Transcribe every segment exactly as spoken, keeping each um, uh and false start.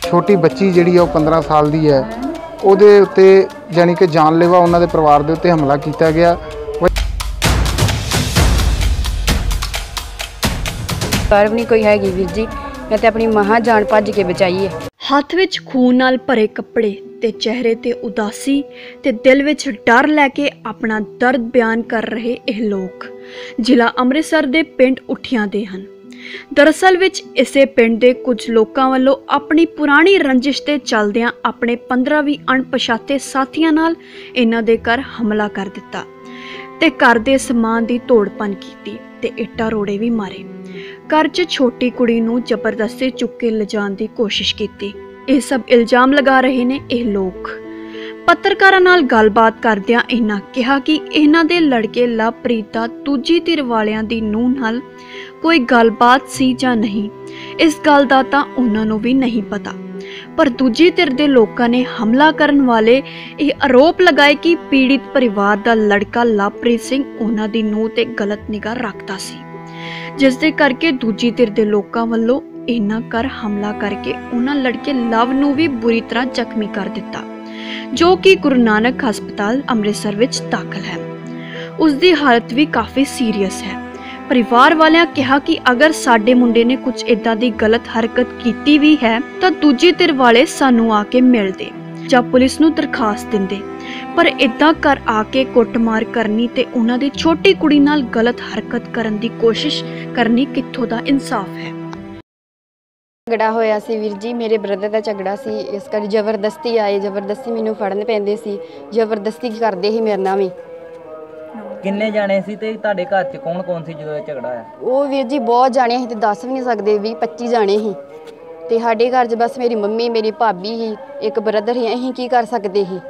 छोटी बच्ची जिहड़ी है पंद्रह साल की है ਉਹਦੇ ਉੱਤੇ ਜਾਨੀ कि जानलेवा ਉਹਨਾਂ ਦੇ ਪਰਿਵਾਰ ਦੇ ਉੱਤੇ ਹਮਲਾ ਕੀਤਾ ਗਿਆ। गर्व नहीं कोई हैगी वीर जी, मैं तो अपनी महा जान भज के बचाई है। हथ विच खून नाल भरे कपड़े ते चेहरे ते उदासी ते दिल विच डर लैके अपना दर्द बयान कर रहे यह लोग जिला अमृतसर दे पिंड उठियां दे हन। दरअसल विच इसे पिंड दे कुछ लोकां वल्लों अपनी पुरानी रंजिश ते चलदियां अपने पंद्रह भी अणपछाते साथियां नाल इन्हां दे घर हमला कर दिता ते घर दे समान दी तोड़पन कीती ते इट्टा रोड़े भी मारे। घर च छोटी कुड़ी नूं जबरदस्ती चुक के लिजाण दी कोशिश की। यह सब इल्जाम लगा रहे ने यह लोग। पत्रकारां नाल गलबात करदियां इन्हां कहा कि इन्हां दे लड़के लवप्रीत दा दूजी धिर वालियां दी नूंह नाल कोई गलबात सी जां नहीं, इस गल दा तां उन्हां नूं भी नहीं पता। पर दूजी धिर दे लोकां ने हमला करन वाले यह आरोप लगाए कि पीड़ित परिवार दा लड़का लवप्रीत सिंह उन्हां दी नूंह ते गलत निगाह रखदा सी, जिस दे करके दूजी धिर दे लोकां वल्लों इन्हां कर हमला करके उन्हां लड़के लव नूं भी बुरी तरह जख्मी कर दिता, जो कि गुरु नानक हस्पताल अमृतसर विच दाखल है। उसकी हालत भी काफ़ी सीरीयस है। परिवार वालियां कहा कि अगर साडे मुंडे ने कुछ इदां दी गलत हरकत कीती भी है तो दूजी धिर वाले सानू आके मिलदे जां पुलिस नूं दरखास्त दिंदे, पर इदां कर आके कुटमार करनी ते उन्हां दी छोटी कुड़ी नाल गलत हरकत करन दी कोशिश करनी कित्थों दा इंसाफ है। झगड़ा होया सी वीर जी, मेरे ब्रदर का झगड़ा सी, इस कर जबरदस्ती आए, जबरदस्ती मैनू फड़न पैंदे सी, जबरदस्ती करदे ही मेरे नाल भी। किन्ने जाने सी ते तुहाडे घर च कौन कौन सी जदों झगड़ा होया? वो वीर जी बहुत जाने ही ते दस भी नहीं सकते, भी पच्ची जाने ही ते साडे घर च बस मेरी मम्मी मेरी भाभी ही एक ब्रदर ही, असीं की कर सकते ही।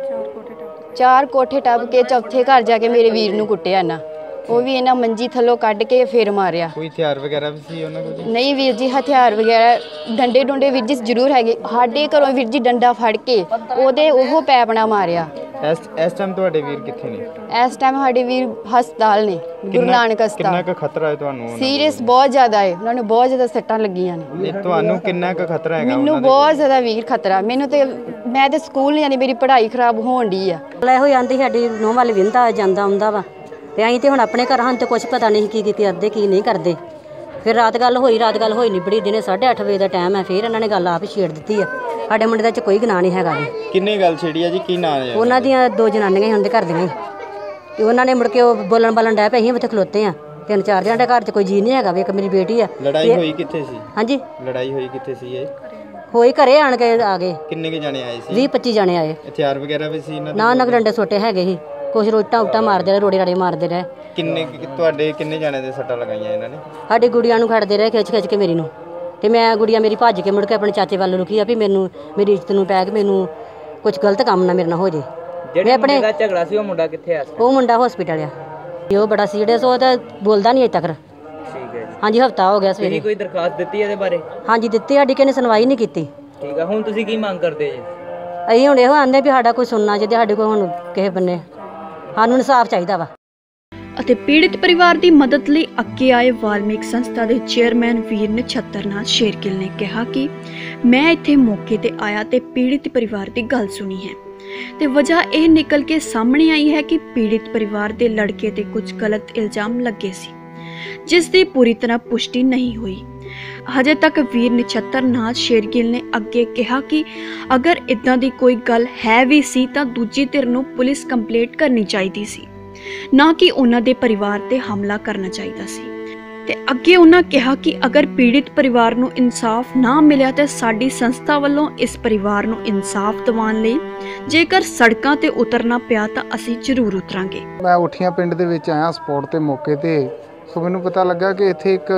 चार कोठे टप के चौथे घर जाके मेरे वीर नूं कुट्टिया ना, वो भी इन्हां मंजी थल्लों कढ के फिर मारिया। कोई हथियार वगैरह भी सी उन्हां कोल? नहीं वीर जी, हथियार वगैरह डंडे डुंडे वीर जी जरूर है। साडे घरों वीर जी डंडा फड़ के ओहदे ओह पैपना मारिया। इस इस टाइम ਤੁਹਾਡੇ ਵੀਰ ਕਿੱਥੇ ਨੇ? इस टाइम साडे वीर हस्पताल ने, गुरु नानक हस्पताल। ਕਿੰਨਾ ਕੁ ਖਤਰਾ ਹੈ ਤੁਹਾਨੂੰ? सीरियस बहुत ज़्यादा है, उन्होंने बहुत ज़्यादा सट्टां लगियां ने। ਤੁਹਾਨੂੰ ਕਿੰਨਾ ਕੁ ਖਤਰਾ ਹੈਗਾ? मैनू बहुत ज़्यादा वीर खतरा, मैनू तो मैं तो स्कूल नहीं जाती, मेरी पढ़ाई खराब होण डी आ। ਇਹੋ ਜਾਂਦੀ ਸਾਡੀ ਨੂੰਹ ਵੱਲ ਵਿੰਦਾ ਜਾਂਦਾ ਆਉਂਦਾ ਵਾ ਤੇ ਅਸੀਂ ਤੇ ਹੁਣ ਆਪਣੇ ਘਰ ਹਨ ਤੇ ਕੁਝ ਪਤਾ ਨਹੀਂ ਕੀ ਕੀ ਕਰਦੇ ਕੀ ਨਹੀਂ ਕਰਦੇ। ਫਿਰ ਰਾਤ ਗੱਲ ਹੋਈ, ਰਾਤ ਗੱਲ ਹੋਈ ਨਿਬੜੀ, ਦਿਨੇ ਸਾਢੇ ਅੱਠ ਵਜੇ ਦਾ ਟਾਈਮ ਹੈ, ਫਿਰ ਇਹਨਾਂ ਨੇ ਗੱਲ ਆਪ ਹੀ ਛੇੜ ਦਿੱਤੀ ਆ। ਸਾਡੇ ਮੁੰਡੇ ਦਾ ਚ ਕੋਈ ਗੁਨਾਹ ਨਹੀਂ ਹੈਗਾ ਜੀ। ਕਿੰਨੇ ਗੱਲ ਛੇੜੀ ਆ ਜੀ? ਕੀ ਨਾਂ ਹੈ ਉਹਨਾਂ ਦੀਆਂ? ਦੋ ਜਨਾਨੀਆਂ ਹੀ ਹੁੰਦੇ ਘਰ ਦੀਆਂ ਤੇ ਉਹਨਾਂ ਨੇ ਮੁੜ ਕੇ ਉਹ ਬੋਲਣ ਬਾਲਣ ਡੈ ਪਏ, ਅਸੀਂ ਉੱਥੇ ਖਲੋਤੇ ਆ ਤਿੰਨ ਚਾਰ ਜਣੇ, ਘਰ ਚ ਕੋਈ ਜੀ ਨਹੀਂ ਹੈਗਾ ਵੀ ਇੱਕ ਮੇਰੀ ਬੇਟੀ ਆ। ਲੜਾਈ ਹੋਈ ਕਿੱਥੇ ਸੀ? ਹਾਂਜੀ ਲੜਾਈ ਹੋਈ ਕਿੱਥੇ ਸੀ? ਇਹ ਹੋਈ ਘਰੇ ਆਣ ਕੇ ਆ ਗਏ। ਕਿੰਨੇ ਕੇ ਜਾਣੇ ਆਏ ਸੀ? ਵੀਹ ਪੱਚੀ ਜਣੇ ਆਏ। ਹਥਿਆਰ ਵਗੈਰਾ ਵੀ ਸੀ ਇਹਨਾਂ ਦੇ? ਨਾ ਨਾ ਡੰਡੇ ਛੋਟੇ ਹੈਗੇ ਸੀ, ਕੁਛ ਰੋਟਾ ਉਟਾ ਮਾਰਦੇ ਰਹੇ, ਰੋੜੇ ਰਾੜੇ ਮਾਰਦੇ ਰਹੇ। ਕਿੰਨੇ ਤੁਹਾਡੇ ਕਿੰਨੇ ਜਾਣੇ ਦੇ ਸੱਟਾਂ ਲਗਾਈਆਂ ਇਹਨਾਂ ਨੇ? ਸਾਡੀ ਗੁੜੀਆਂ ਨੂੰ ਖੜਦੇ ਰਹੇ ਖਿੱਚ ਖਿੱਚ ਕੇ ਮੇਰੀ ਨੂੰ, ਤੇ ਮੈਂ ਗੁੜੀਆ ਮੇਰੀ ਭੱਜ ਕੇ ਮੁੜ ਕੇ ਆਪਣੇ ਚਾਚੇ ਵੱਲ ਰੁਕੀ ਆ ਵੀ ਮੈਨੂੰ ਮੇਰੀ ਇੱਜ਼ਤ ਨੂੰ ਪੈ ਕੇ ਮੈਨੂੰ ਕੁਝ ਗਲਤ ਕੰਮ ਨਾ ਮੇਰੇ ਨਾਲ ਹੋ ਜੇ। ਜਿਹੜੇ ਮੁੰਡੇ ਦਾ ਝਗੜਾ ਸੀ ਉਹ ਮੁੰਡਾ ਕਿੱਥੇ ਆ? ਉਹ ਮੁੰਡਾ ਹਸਪੀਟਲ ਆ। ਉਹ ਬੜਾ ਸੀਰੀਅਸ, ਉਹ ਤਾਂ ਬੋਲਦਾ ਨਹੀਂ ਅਜੇ ਤੱਕ। ਠੀਕ ਹੈ ਜੀ। ਹਾਂਜੀ ਹਫਤਾ ਹੋ ਗਿਆ ਸਵੇਰੇ। ਤੁਸੀਂ ਕੋਈ ਦਰਖਾਸਤ ਦਿੱਤੀ ਇਹਦੇ ਬਾਰੇ? ਹਾਂਜੀ ਦਿੱਤੀ, ਸਾਡੀ ਕਿਸੇ ਨੇ ਸੁਣਵਾਈ ਨਹੀਂ ਕੀਤੀ। ਠੀਕ ਆ, ਹੁਣ ਤੁਸੀਂ ਕੀ ਮੰਗ ਕਰਦੇ ਜੀ? ਅਸੀਂ ਹੁਣ ਇਹੋ ਆਂਦੇ ਵੀ ਸਾਡਾ ਕੋਈ ਸੁਣਨਾ ਚਾਹੀਦਾ, ਸਾਡੇ ਕੋਲ ਹੁਣ ਕਿਸੇ ਬੰਨੇ ਸਾਨੂੰ ਇਨਸਾਫ ਚਾਹੀਦਾ ਵਾ। ਅਤੇ ਪੀੜਿਤ ਪਰਿਵਾਰ ਦੀ ਮਦਦ ਲਈ ਅੱਗੇ ਆਏ ਵਾਲਮੀਕ ਸੰਸਥਾ ਦੇ ਚੇਅਰਮੈਨ ਵੀਰ ਨਛੱਤਰਨਾਥ ਸ਼ੇਰਗਿੱਲ ਨੇ ਕਿਹਾ ਕਿ ਮੈਂ ਇੱਥੇ ਮੌਕੇ ਤੇ ਆਇਆ ਤੇ ਪੀੜਿਤ ਪਰਿਵਾਰ ਦੀ ਗੱਲ ਸੁਣੀ ਹੈ ਤੇ ਵਜ੍ਹਾ ਇਹ ਨਿਕਲ ਕੇ ਸਾਹਮਣੇ ਆਈ ਹੈ ਕਿ ਪੀੜਿਤ ਪਰਿਵਾਰ ਦੇ ਲੜਕੇ ਤੇ ਕੁਝ ਗਲਤ ਇਲਜ਼ਾਮ ਲੱਗੇ ਸੀ, ਜਿਸ ਦੀ ਪੂਰੀ ਤਰ੍ਹਾਂ ਪੁਸ਼ਟੀ ਨਹੀਂ ਹੋਈ। ਹਜੇ ਤੱਕ ਵੀਰ ਨਛੱਤਰਨਾਥ ਸ਼ੇਰਗਿੱਲ ਨੇ ਅੱਗੇ ਕਿਹਾ ਕਿ ਅਗਰ ਇਦਾਂ ਦੀ ਕੋਈ ਗੱਲ ਹੈ ਵੀ ਸੀ ਤਾਂ ਦੂਜੀ ਧਿਰ ਨੂੰ ਪੁਲਿਸ ਕੰਪਲੇਂਟ ਕਰਨੀ ਚਾਹੀਦੀ ਸੀ, ਨਾ ਕਿ ਉਹਨਾਂ ਦੇ ਪਰਿਵਾਰ ਤੇ ਹਮਲਾ ਕਰਨਾ ਚਾਹੀਦਾ ਸੀ। ਤੇ ਅੱਗੇ ਉਹਨਾਂ ਕਿਹਾ ਕਿ ਅਗਰ ਪੀੜਿਤ ਪਰਿਵਾਰ ਨੂੰ ਇਨਸਾਫ ਨਾ ਮਿਲਿਆ ਤਾਂ ਸਾਡੀ ਸੰਸਥਾ ਵੱਲੋਂ ਇਸ ਪਰਿਵਾਰ ਨੂੰ ਇਨਸਾਫ ਦਿਵਾਉਣ ਲਈ ਜੇਕਰ ਸੜਕਾਂ ਤੇ ਉਤਰਨਾ ਪਿਆ ਤਾਂ ਅਸੀਂ ਜ਼ਰੂਰ ਉਤਰਾਂਗੇ। ਮੈਂ ਉਠੀਆਂ ਪਿੰਡ ਦੇ ਵਿੱਚ ਆਇਆ ਸਪੋਰਟ ਤੇ ਮੌਕੇ ਤੇ, ਸੋ ਮੈਨੂੰ ਪਤਾ ਲੱਗਾ ਕਿ ਇੱਥੇ ਇੱਕ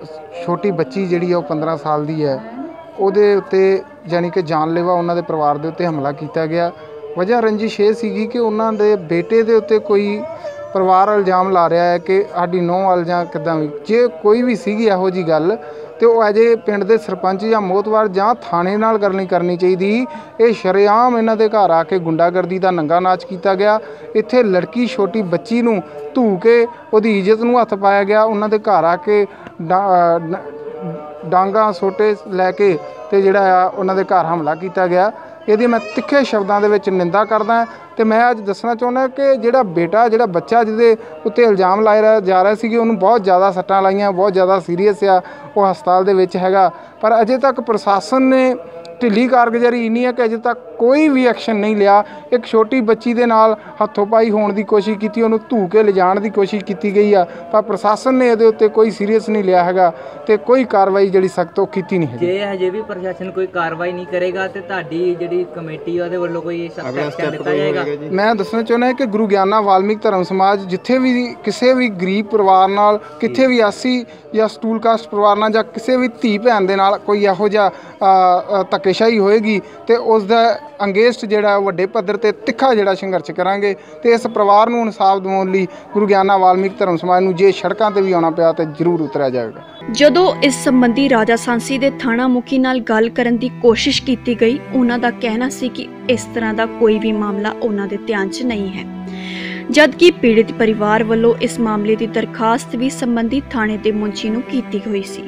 ਛੋਟੀ ਬੱਚੀ ਜਿਹੜੀ ਆ ਉਹ ਪੰਦਰਾਂ ਸਾਲ ਦੀ ਹੈ, ਉਹਦੇ ਉੱਤੇ ਜਾਨੀ ਕਿ ਜਾਨਲੇਵਾ ਉਹਨਾਂ ਦੇ ਪਰਿਵਾਰ ਦੇ ਉੱਤੇ ਹਮਲਾ ਕੀਤਾ ਗਿਆ। ਵਜ੍ਹਾ ਰੰਜਿਸ਼ ਇਹ ਸੀਗੀ ਕਿ ਉਹਨਾਂ ਦੇ ਬੇਟੇ ਦੇ ਉੱਤੇ ਕੋਈ ਪਰਿਵਾਰ ਇਲਜ਼ਾਮ ਲਾ ਰਿਹਾ ਹੈ ਕਿ ਸਾਡੀ ਨੂੰਹ ਵੱਲ ਜਾਂ ਕਿੱਦਾਂ ਵੀ, ਜੇ ਕੋਈ ਵੀ ਸੀਗੀ ਇਹੋ ਜਿਹੀ ਗੱਲ ਤੇ ਉਹ ਅਜੇ ਪਿੰਡ ਦੇ ਸਰਪੰਚ ਜਾਂ ਮੋਹਤਵਾਰ ਜਾਂ ਥਾਣੇ ਨਾਲ ਕਰਨੀ ਕਰਨੀ ਚਾਹੀਦੀ। ਇਹ ਸ਼ਰੇਆਮ ਇਹਨਾਂ ਦੇ ਘਰ ਆ ਕੇ ਗੁੰਡਾਗਰਦੀ ਦਾ ਨੰਗਾ ਨਾਚ ਕੀਤਾ ਗਿਆ। ਇੱਥੇ ਲੜਕੀ ਛੋਟੀ ਬੱਚੀ ਨੂੰ ਧੂ ਕੇ ਉਹਦੀ ਇੱਜ਼ਤ ਨੂੰ ਹੱਥ ਪਾਇਆ ਗਿਆ। ਉਹਨਾਂ ਦੇ ਘਰ ਆ ਕੇ ਡਾਂਗਾ ਸੋਟੇ ਲੈ ਕੇ ਤੇ ਜਿਹੜਾ ਆ ਉਹਨਾਂ ਦੇ ਘਰ ਹਮਲਾ ਕੀਤਾ ਗਿਆ। ਇਹਦੀ ਮੈਂ ਤਿੱਖੇ ਸ਼ਬਦਾਂ ਦੇ ਵਿੱਚ ਨਿੰਦਾ ਕਰਦਾ ਤੇ ਮੈਂ ਅੱਜ ਦੱਸਣਾ ਚਾਹੁੰਦਾ ਕਿ ਜਿਹੜਾ ਬੇਟਾ ਜਿਹੜਾ ਬੱਚਾ ਜਿਹਦੇ ਉੱਤੇ ਇਲਜ਼ਾਮ ਲਾਇਆ ਜਾ ਰਿਹਾ ਸੀ ਕਿ ਉਹਨੂੰ ਬਹੁਤ ਜ਼ਿਆਦਾ ਸੱਟਾਂ ਲਾਈਆਂ, ਬਹੁਤ ਜ਼ਿਆਦਾ ਸੀਰੀਅਸ ਆ, ਉਹ ਹਸਪਤਾਲ ਦੇ ਵਿੱਚ ਹੈਗਾ। ਪਰ ਅਜੇ ਤੱਕ ਪ੍ਰਸ਼ਾਸਨ ਨੇ ਢਿੱਲੀ ਕਾਰਗੁਜ਼ਾਰੀ ਇੰਨੀ ਹੈ ਕਿ ਅਜੇ ਤੱਕ ਕੋਈ ਵੀ ਐਕਸ਼ਨ ਨਹੀਂ ਲਿਆ। ਇੱਕ ਛੋਟੀ ਬੱਚੀ ਦੇ ਨਾਲ ਹੱਥੋਂ ਪਾਈ ਹੋਣ ਦੀ ਕੋਸ਼ਿਸ਼ ਕੀਤੀ, ਉਹਨੂੰ ਧੂ ਕੇ ਲਿਜਾਣ ਦੀ ਕੋਸ਼ਿਸ਼ ਕੀਤੀ ਗਈ ਆ, ਪਰ ਪ੍ਰਸ਼ਾਸਨ ਨੇ ਇਹਦੇ ਉੱਤੇ ਕੋਈ ਸੀਰੀਅਸ ਨਹੀਂ ਲਿਆ ਹੈਗਾ ਤੇ ਕੋਈ ਕਾਰਵਾਈ ਜਿਹੜੀ ਸਖਤ ਉਹ ਕੀਤੀ ਨਹੀਂ ਹੈਗੀ। ਜੇ ਹਜੇ ਵੀ ਪ੍ਰਸ਼ਾਸਨ ਕੋਈ ਕਾਰਵਾਈ ਨਹੀਂ ਕਰੇਗਾ ਤੇ ਤੁਹਾਡੀ ਜਿਹੜੀ ਕਮੇਟੀ ਉਹਦੇ ਵੱਲੋਂ ਕੋਈ ਸਖਤ ਐਕਸ਼ਨ ਲਿੱਤਾ ਜਾਏਗਾ? ਮੈਂ ਦੱਸਣਾ ਚਾਹੁੰਦਾ ਕਿ ਗੁਰੂ ਗਿਆਨਾ ਵਾਲਮੀਕ ਧਰਮ ਸਮਾਜ ਜਿੱਥੇ ਵੀ ਕਿਸੇ ਵੀ ਗਰੀਬ ਪਰਿਵਾਰ ਨਾਲ, ਕਿੱਥੇ ਵੀ ਆਸੀ ਜਾਂ ਸਟੂਲ ਕਾਸਟ ਪਰਿਵਾਰ ਨਾਲ ਜਾਂ ਕਿਸੇ ਵੀ ਧੀ ਭੈਣ ਦੇ ਨਾਲ ਕੋਈ ਇਹੋ ਜਿਹਾ ਧੱਕੇਸ਼ਾਹੀ ਹੋਏਗੀ ਤੇ ਉਸ ਦਾ ਅੰਗੇਸਟ ਜਿਹੜਾ ਵੱਡੇ ਪੱਧਰ ਤੇ ਤਿੱਖਾ ਜਿਹੜਾ ਸੰਘਰਸ਼ ਕਰਾਂਗੇ ਤੇ ਇਸ ਪਰਿਵਾਰ ਨੂੰ ਇਨਸਾਫ ਦਿਵਾਉਣ ਲਈ ਗੁਰੂ ਗਿਆਨਾ ਵਾਲਮੀਕ ਧਰਮ ਸਮਾਜ ਨੂੰ ਜੇ ਸੜਕਾਂ ਤੇ ਵੀ ਆਉਣਾ ਪਿਆ ਤੇ ਜ਼ਰੂਰ ਉਤਰਿਆ ਜਾਏਗਾ। ਜਦੋਂ ਇਸ ਸੰਬੰਧੀ ਰਾਜਾ ਸਾਂਸੀ ਦੇ ਥਾਣਾ ਮੁਖੀ ਨਾਲ ਗੱਲ ਕਰਨ ਦੀ ਕੋਸ਼ਿਸ਼ ਕੀਤੀ ਗਈ, ਉਹਨਾਂ ਦਾ ਕਹਿਣਾ ਸੀ ਕਿ ਇਸ ਤਰ੍ਹਾਂ ਦਾ ਕੋਈ ਵੀ ਮਾਮਲਾ ਉਹਨਾਂ ਦੇ ਧਿਆਨ 'ਚ ਨਹੀਂ ਹੈ, ਜਦਕਿ ਪੀੜਿਤ ਪਰਿਵਾਰ ਵੱਲੋਂ ਇਸ ਮਾਮਲੇ ਦੀ ਦਰਖਾਸਤ ਵੀ ਸੰਬੰਧਿਤ ਥਾਣੇ ਦੇ ਮੁਨਸ਼ੀ ਨੂੰ ਕੀਤੀ ਹੋਈ ਸੀ।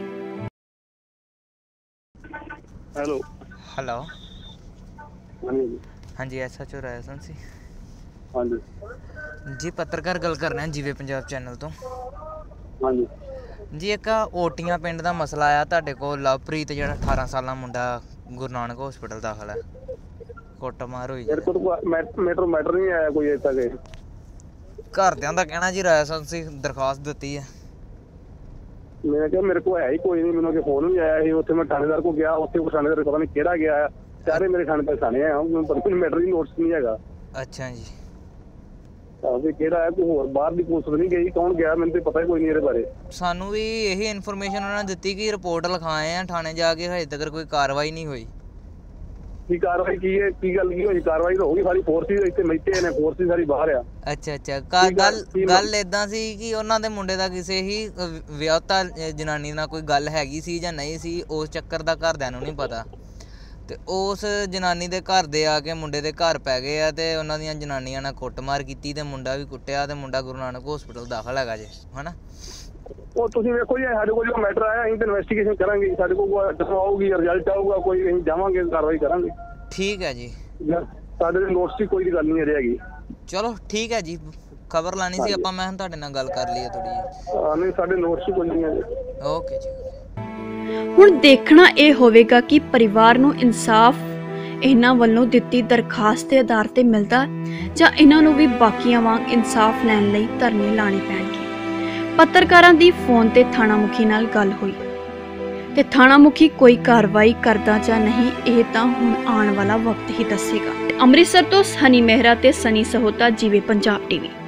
ਹੈਲੋ ਹੈਲੋ ਹਾਂਜੀ ਹਾਂਜੀ ਐਸਐਚਓ ਰਾਜਾ ਸਾਂਸੀ ਹਾਂਜੀ ਜੀ, ਪੱਤਰਕਾਰ ਗੱਲ ਕਰ ਰਹੇ ਹਾਂ ਜੀਵੇ ਪੰਜਾਬ ਚੈਨਲ ਤੋਂ। ਹਾਂਜੀ ਜੀ ਇੱਕ ਓਟੀਆਂ ਪਿੰਡ ਦਾ ਮਸਲਾ ਆਇਆ ਤੁਹਾਡੇ ਕੋਲ। ਲਵਪ੍ਰੀਤ ਜਿਹੜਾ ਅਠਾਰਾਂ ਸਾਲਾਂ ਮੁੰਡਾ ਗੁਰੂ ਨਾਨਕ ਹਸਪੀਟਲ ਦਾਖਲ ਹੈ, ਕੁੱਟਮਾਰ ਹੋਈ। ਮੇਰੇ ਕੋਲ ਮੈਟਰ ਮੈਟਰ ਨਹੀਂ ਆਇਆ ਕੋਈ ਇੱਥੇ ਤੱਕ। ਘਰਦਿਆਂ ਦਾ ਕਹਿਣਾ ਜੀ ਰਾਜਾ ਸਾਂਸੀ ਦਰਖਾਸਤ ਦਿੱਤੀ ਹੈ। ਮੈਂ ਕਿਹਾ ਮੇਰੇ ਕੋਲ ਹੈ ਹੀ ਕੋਈ ਨਹੀਂ, ਮੈਨੂੰ ਕਿ ਫੋਨ ਵੀ ਆਇਆ ਸੀ। ਉੱਥੇ ਮੈਂ ਥਾਣੇਦਾਰ ਕੋਲ ਗਿਆ, ਉੱਥੇ ਉਹ ਥਾਣੇਦਾਰ ਪਤਾ ਨਹੀਂ ਕਿਹੜਾ ਗਿਆ, ਸਾਰੇ ਮੇਰੇ ਥਾਣੇ ਤੇ ਥਾਣੇ ਆ, ਮੈਨੂੰ ਪਤਾ ਨਹੀਂ ਮੈਟਰ ਹੀ ਨੋਟਿਸ ਨਹੀਂ ਹੈਗਾ। ਅੱਛਾ ਜੀ, ਤਾਂ ਵੀ ਕਿਹੜਾ ਹੈ, ਕੋਈ ਹੋਰ ਬਾਹਰ ਦੀ ਪੁਲਿਸ ਨਹੀਂ ਗਈ, ਕੌਣ ਗਿਆ ਮੈਨੂੰ ਤੇ ਪਤਾ ਹੀ ਕੋਈ ਨਹੀਂ ਇਹਦੇ ਬਾਰੇ। ਸਾਨੂੰ ਵੀ ਇਹੀ ਇਨਫੋਰਮੇਸ਼ਨ ਉਹਨਾਂ ਨੇ ਦਿੱਤੀ ਕਿ ਰਿਪੋਰਟ ਲਿਖਾਏ ਆ ਥਾਣੇ ਜਾ ਕੇ, ਹਜੇ ਤੱਕ ਕੋਈ ਕਾਰਵਾਈ ਨਹੀਂ ਹੋਈ। ਕੀ ਕਾਰਵਾਈ ਕੀ ਹੈ, ਕੀ ਗੱਲ ਕੀ ਹੋਈ? ਕਾਰਵਾਈ ਤਾਂ ਹੋਊਗੀ, ਸਾਰੀ ਫੋਰਸ ਹੀ ਇੱਥੇ ਮੈਥੇ ਨੇ, ਫੋਰਸ ਹੀ ਸਾਰੀ ਬਾਹਰ ਆ। ਅੱਛਾ ਅੱਛਾ, ਗੱਲ ਗੱਲ ਏਦਾਂ ਸੀ ਕਿ ਉਹਨਾਂ ਦੇ ਮੁੰਡੇ ਦਾ ਕਿਸੇ ਹੀ ਵਿਆਹੁਤਾ ਜਨਾਨੀ ਨਾਲ ਕੋਈ ਗੱਲ ਹੈਗੀ ਸੀ ਜਾਂ ਨਹੀਂ ਸੀ, ਉਸ ਚੱਕਰ ਦਾ ਘਰਦਿਆਂ ਨੂੰ ਨਹੀਂ ਪਤਾ। ਤੇ ਉਸ ਜਨਾਨੀ ਦੇ ਘਰ ਦੇ ਆ ਕੇ ਮੁੰਡੇ ਦੇ ਘਰ ਪੈ ਗਏ ਆ ਤੇ ਉਹਨਾਂ ਦੀਆਂ ਜਨਾਨੀਆਂ ਨਾਲ ਕੁੱਟਮਾਰ ਕੀਤੀ ਤੇ ਮੁੰਡਾ ਵੀ ਕੁੱਟਿਆ ਤੇ ਮੁੰਡਾ ਗੁਰੂ ਨਾਨਕ ਹਸਪੀਟਲ ਦਾਖਲ ਹੈਗਾ ਜੇ, ਹਨਾ। ਉਹ ਤੁਸੀਂ ਵੇਖੋ ਜੀ, ਸਾਡੇ ਕੋਲ ਜੋ ਮੈਟਰ ਆਇਆ ਅਸੀਂ ਤਾਂ ਇਨਵੈਸਟੀਗੇਸ਼ਨ ਕਰਾਂਗੇ, ਸਾਡੇ ਕੋਲ ਜਦੋਂ ਆਊਗੀ ਰਿਜ਼ਲਟ ਆਊਗਾ ਕੋਈ, ਅਸੀਂ ਜਾਵਾਂਗੇ ਕਾਰਵਾਈ ਕਰਾਂਗੇ। ਠੀਕ ਹੈ ਜੀ, ਸਾਡੇ ਦੇ ਨੋਟਿਸ ਦੀ ਕੋਈ ਗੱਲ ਨਹੀਂ ਰਹੇਗੀ। ਚਲੋ ਠੀਕ ਹੈ ਜੀ, ਖਬਰ ਲਾਣੀ ਸੀ ਆਪਾਂ, ਮੈਂ ਤੁਹਾਡੇ ਨਾਲ ਗੱਲ ਕਰ ਲਈ ਥੋੜੀ ਜਿਹੀ। ਨਹੀਂ, ਸਾਡੇ ਨੋਟਿਸ ਕੋਈ ਨਹੀਂ ਹੈ। ਓਕੇ ਜੀ। ਹੁਣ ਦੇਖਣਾ ਇਹ ਹੋਵੇਗਾ ਕਿ ਪਰਿਵਾਰ ਨੂੰ ਇਨਸਾਫ ਇਹਨਾਂ ਵੱਲੋਂ ਦਿੱਤੀ ਦਰਖਾਸਤ ਦੇ ਆਧਾਰ ਤੇ ਮਿਲਦਾ ਜਾਂ ਇਹਨਾਂ ਨੂੰ ਵੀ ਬਾਕੀਆਂ ਵਾਂਗ ਇਨਸਾਫ ਲੈਣ ਲਈ ਧਰਨੇ ਲਾਣੇ ਪੈਣਗੇ। ਪੱਤਰਕਾਰਾਂ ਦੀ ਫੋਨ ਤੇ ਥਾਣਾ ਮੁਖੀ ਨਾਲ ਗੱਲ ਹੋਈ ਤੇ ਥਾਣਾ ਮੁਖੀ ਕੋਈ ਕਾਰਵਾਈ ਕਰਦਾ ਜਾਂ ਨਹੀਂ, ਇਹ ਤਾਂ ਹੁਣ ਆਉਣ ਵਾਲਾ ਵਕਤ ਹੀ ਦੱਸੇਗਾ। ਅੰਮ੍ਰਿਤਸਰ ਤੋਂ ਸਨੀ ਮਹਿਰਾ ਤੇ ਸਨੀ ਸਹੋਤਾ, ਜੀਵੇ ਪੰਜਾਬ ਟੀਵੀ।